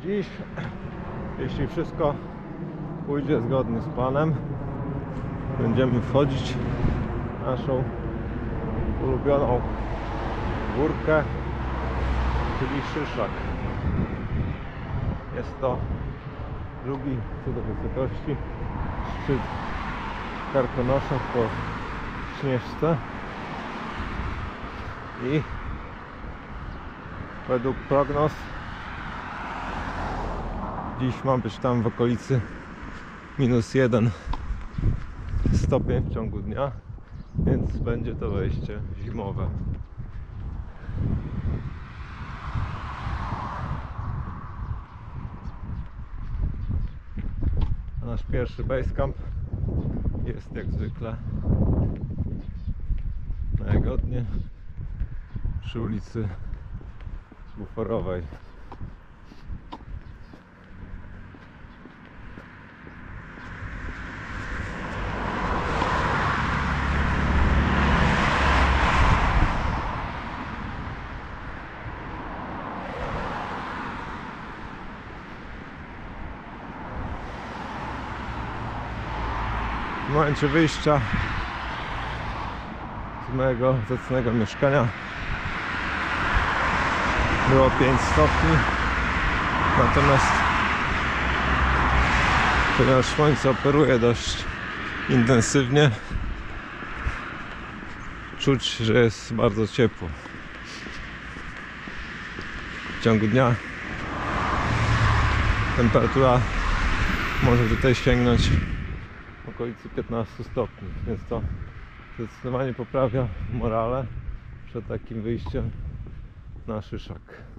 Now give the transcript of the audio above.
Dziś, jeśli wszystko pójdzie zgodnie z planem, będziemy wchodzić w naszą ulubioną górkę, czyli Szyszak. Jest to drugi co do wysokości szczyt w Karkonoszach po Śnieżce i według prognoz dziś ma być tam w okolicy -1 stopień w ciągu dnia, więc będzie to wejście zimowe. A nasz pierwszy basecamp jest jak zwykle na Jagodnie przy ulicy Buforowej. W momencie wyjścia z mojego zacnego mieszkania było 5 stopni, natomiast ponieważ słońce operuje dość intensywnie, czuć, że jest bardzo ciepło. W ciągu dnia temperatura może tutaj sięgnąć w okolicy 15 stopni, więc to zdecydowanie poprawia morale przed takim wyjściem na Szyszak.